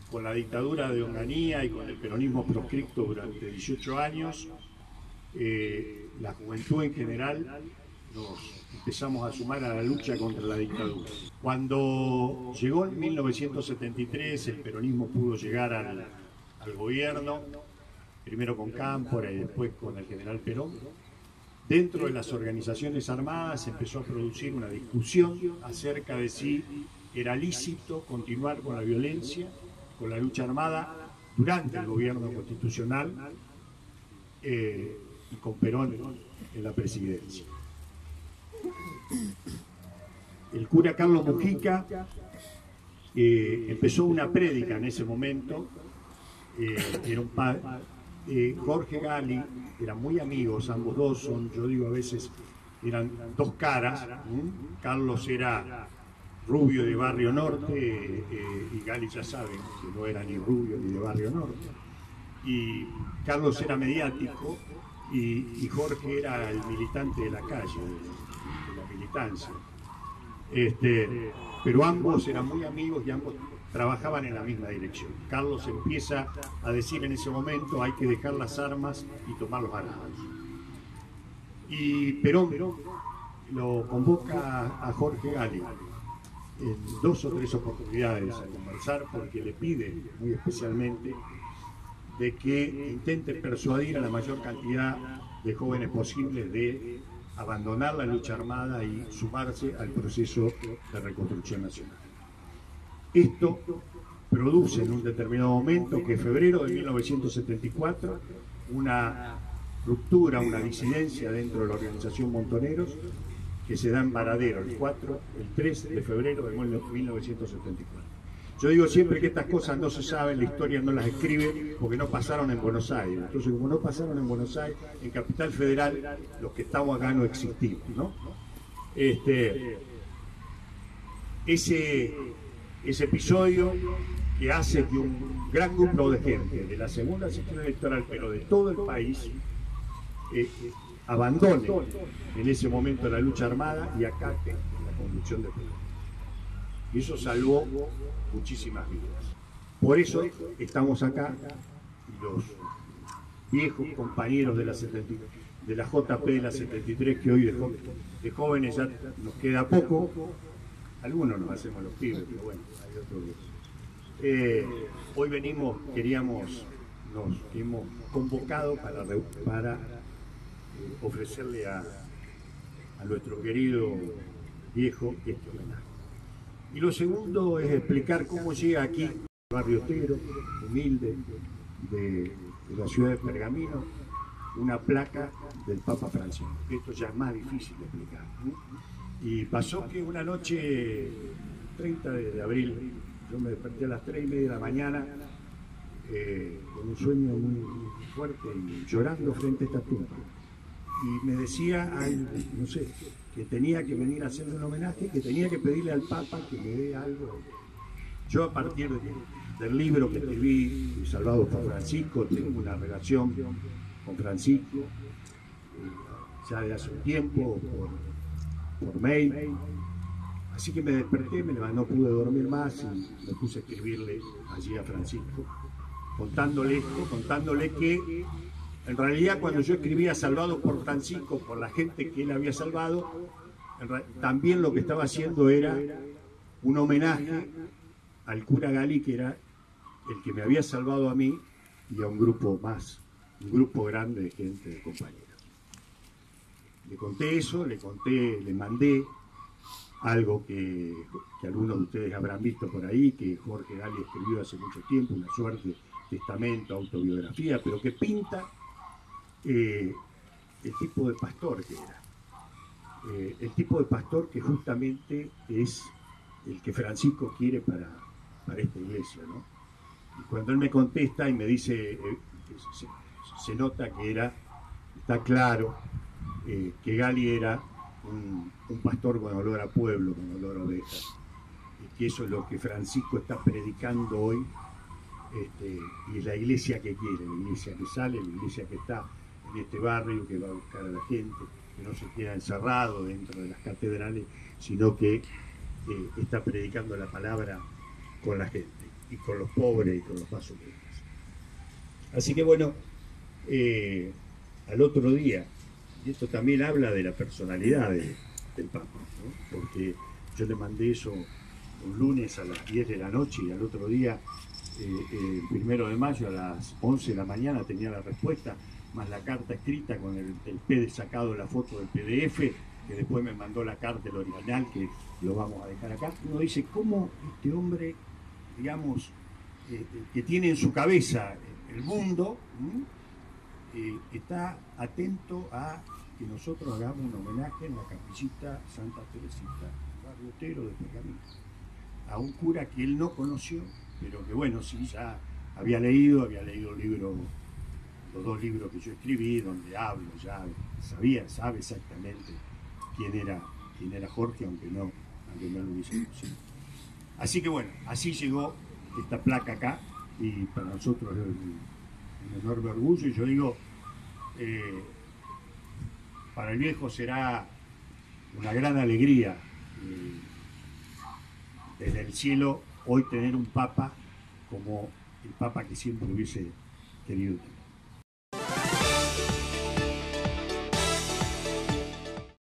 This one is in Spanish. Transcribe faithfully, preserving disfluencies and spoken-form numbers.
con la dictadura de Onganía y con el peronismo proscripto durante dieciocho años, eh, la juventud en general nos empezamos a sumar a la lucha contra la dictadura. Cuando llegó en mil novecientos setenta y tres, el peronismo pudo llegar al, al gobierno, primero con Cámpora y después con el general Perón. Dentro de las organizaciones armadas se empezó a producir una discusión acerca de si era lícito continuar con la violencia, con la lucha armada durante el gobierno constitucional eh, y con Perón en la presidencia. El cura Carlos Mujica eh, empezó una prédica en ese momento, eh, era un padre. Eh, Jorge Gali, eran muy amigos, ambos dos son, yo digo a veces, eran dos caras. ¿Mm? Carlos era rubio de Barrio Norte, eh, eh, y Gali ya saben que no era ni rubio ni de Barrio Norte. Y Carlos era mediático y, y Jorge era el militante de la calle, de, de la militancia. Este, pero ambos eran muy amigos y ambos trabajaban en la misma dirección. Carlos empieza a decir en ese momento: hay que dejar las armas y tomar los armados. Y Perón lo convoca a Jorge Gali en dos o tres oportunidades a conversar, porque le pide muy especialmente de que intente persuadir a la mayor cantidad de jóvenes posibles de abandonar la lucha armada y sumarse al proceso de reconstrucción nacional. Esto produce en un determinado momento, que en febrero de mil novecientos setenta y cuatro, una ruptura, una disidencia dentro de la organización Montoneros, que se da en Varadero el cuatro, el tres de febrero de mil novecientos setenta y cuatro. Yo digo siempre que estas cosas no se saben, la historia no las escribe, porque no pasaron en Buenos Aires. Entonces, como no pasaron en Buenos Aires, en Capital Federal, los que estamos acá no existimos, ¿no? Este, ese, ese episodio que hace que un gran grupo de gente de la segunda sección electoral, pero de todo el país, eh, abandone en ese momento la lucha armada y acate la conducción de Perón. Y eso salvó muchísimas vidas. Por eso estamos acá, y los viejos compañeros de la, setenta, de la J P de la setenta y tres, que hoy de, jo de jóvenes ya nos queda poco, algunos nos hacemos los pibes, pero bueno, hay otros. Eh, hoy venimos, queríamos, nos hemos convocado para, para eh, ofrecerle a, a nuestro querido viejo este homenaje. Y lo segundo es explicar cómo llega aquí, el barrio Otero, humilde, de, de la ciudad de Pergamino, una placa del Papa Francisco. Esto ya es más difícil de explicar, ¿no? Y pasó que una noche, treinta de abril, yo me desperté a las tres y media de la mañana, eh, con un sueño muy fuerte y llorando frente a esta tumba. Y me decía, ay, no sé, que tenía que venir a hacerle un homenaje, que tenía que pedirle al Papa que me dé algo. Yo, a partir de, del libro que escribí, Salvados por Francisco, tengo una relación con Francisco, eh, ya de hace un tiempo, por, por mail. Así que me desperté, me levanté, no pude dormir más y me puse a escribirle allí a Francisco, contándole esto, contándole que en realidad, cuando yo escribía Salvados por Francisco, por la gente que él había salvado, también lo que estaba haciendo era un homenaje al cura Gali, que era el que me había salvado a mí, y a un grupo más, un grupo grande de gente, de compañeros. Le conté eso, le conté, le mandé algo que, que algunos de ustedes habrán visto por ahí, que Jorge Gali escribió hace mucho tiempo, una suerte de testamento, autobiografía, pero que pinta Eh, el tipo de pastor que era, eh, el tipo de pastor que justamente es el que Francisco quiere para, para esta iglesia, ¿no? Y cuando él me contesta y me dice, eh, se, se nota que era, está claro, eh, que Gali era un, un pastor con olor a pueblo, con olor a ovejas, y que eso es lo que Francisco está predicando hoy, este, y es la iglesia que quiere, la iglesia que sale, la iglesia que está en este barrio, que va a buscar a la gente, que no se queda encerrado dentro de las catedrales, sino que eh, está predicando la palabra con la gente. y con los pobres y con los más humildes. Así que bueno, eh, al otro día, y esto también habla de la personalidad de, del Papa, ¿no? Porque yo le mandé eso un lunes a las diez de la noche y al otro día, eh, eh, primero de mayo a las once de la mañana tenía la respuesta, más la carta escrita con el, el P D sacado, la foto del P D F, que después me mandó la carta, el original, que lo vamos a dejar acá. Uno dice, ¿cómo este hombre, digamos, eh, que tiene en su cabeza el mundo, eh, está atento a que nosotros hagamos un homenaje en la capillita Santa Teresita, barrio Otero de Pergamino, a un cura que él no conoció, pero que bueno, sí, ya había leído, había leído el libro, los dos libros que yo escribí, donde hablo, ya sabía, sabe exactamente quién era, quién era Jorge, aunque no, aunque no lo hubiese conocido. Así que bueno, así llegó esta placa acá, y para nosotros es un, un enorme orgullo, y yo digo, eh, para el viejo será una gran alegría eh, desde el cielo hoy tener un papa como el papa que siempre hubiese querido tener.